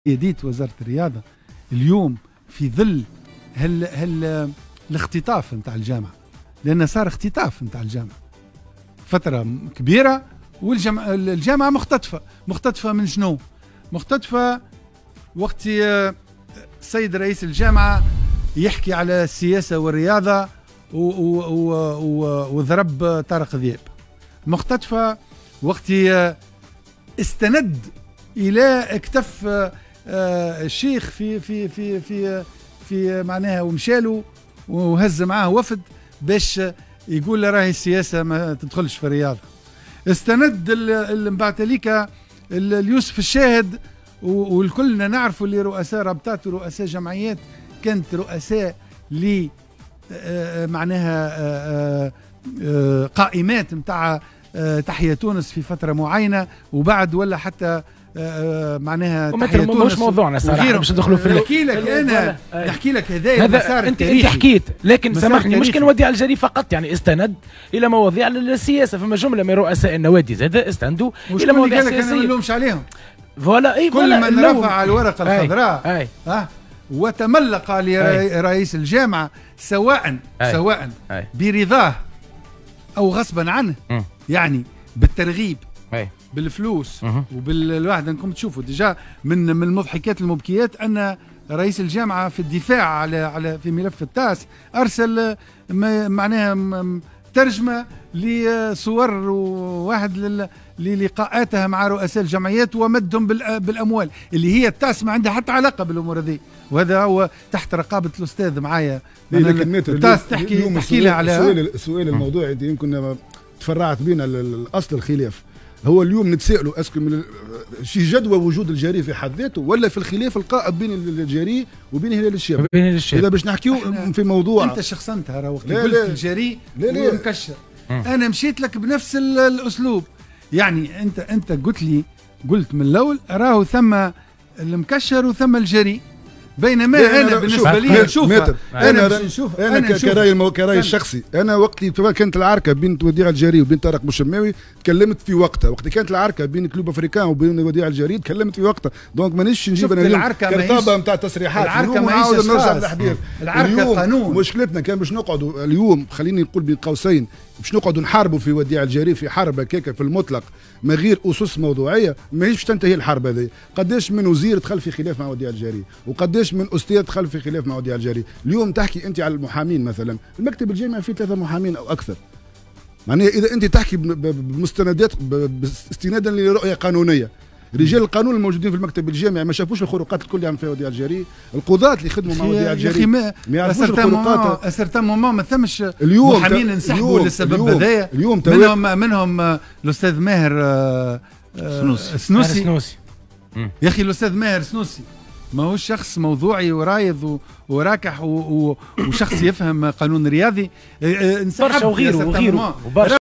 يديت وزارة الرياضة اليوم في ظل الاختطاف نتاع الجامعة، لأن صار اختطاف نتاع الجامعة فترة كبيرة، والجامعة مختطفة من شنو؟ مختطفة وقت السيد رئيس الجامعة يحكي على السياسة والرياضة وضرب طارق ذياب، مختطفة وقت استند إلى اكتف الشيخ في معناها ومشالو وهز معاه وفد باش يقول له راهي السياسة ما تدخلش في الرياضة. استند بعد ذلك اليوسف الشاهد، والكلنا نعرفوا اللي رؤساء رابطات ورؤساء جمعيات كانت رؤساء ل معناها قائمات نتاع تحيا تونس في فترة معينة، وبعد ولا حتى معناها تحيا تونس مش موضوعنا صراحة، باش ندخلوا في نحكي لك انا نحكي لك هذا المسار انت حكيت، لكن سامحني مش كان وديع الجري فقط، يعني استند الى مواضيع السياسة، فما جملة من رؤساء النوادي زاد استندوا الى مواضيع سياسية. كان ما نلومش عليهم فوالا كل من رفع الورقة الخضراء وتملق لرئيس الجامعة سواء برضاه او غصبا عنه، يعني بالترغيب بالفلوس وبالواحد انكم تشوفوا ديجا من المضحكات المبكيات ان رئيس الجامعه في الدفاع على في ملف التاس ارسل معناها ترجمه لصور واحد للقاءاتها مع رؤساء الجمعيات ومدهم بالاموال اللي هي التاس ما عندها حتى علاقه بالامور هذه، وهذا هو تحت رقابه الاستاذ معايا. لكن التاس تحكي لها على السؤال الموضوعي يمكن تفرعت بينا الاصل الخلاف. هو اليوم نتسائلوا اسكو شي جدوى وجود الجري في حد ذاته ولا في الخلاف القائم بين الجري وبين هلال الشاب؟ اذا باش نحكيو في موضوع انت شخصنتها وقت قلت الجري ومكشر، انا مشيت لك بنفس الاسلوب، يعني انت قلت من الاول راهو ثم المكشر وثم الجري، بينما انا بالنسبه لي نشوفها انا كراي الشخصي، انا وقت كانت العركه بين وديع الجري وبين طارق بوشماوي تكلمت في وقتها، وقت كانت العركه بين كلوب افريكان وبين وديع الجري تكلمت في وقتها، دونك مانيش نجيب انا اليوم كرتابه نتاع تصريحات العركه ونعاود نرجع للاحداث. العركه قانون، مشكلتنا كان باش نقعدوا اليوم، خليني نقول بين قوسين، باش نقعدوا نحاربوا في وديع الجري في حرب هكاك في المطلق من غير اسس موضوعيه، ماهيش باش تنتهي الحرب هذه. قداش من وزير دخل في خلاف مع وديع الجري، وقداش من استاذ دخل في خلاف مع وديع الجري. اليوم تحكي انت على المحامين مثلا، المكتب الجامعي فيه 3 محامين او اكثر، معناها اذا انت تحكي بمستندات استنادا لرؤيه قانونيه، رجال القانون الموجودين في المكتب الجامعي ما شافوش الخروقات الكل يعمل فيها وديع الجري، القضاة اللي خدموا مع وديع الجري يا اخي ما يعرفوش الخروقات. اسرتان ما ثمش محامين انسحبوا للسبب هذايا، منهم الاستاذ ماهر سنوسي. يا اخي الاستاذ ماهر سنوسي ما هو شخص موضوعي ورايض وراكح وشخص يفهم قانون رياضي، انسحب برشا وغيره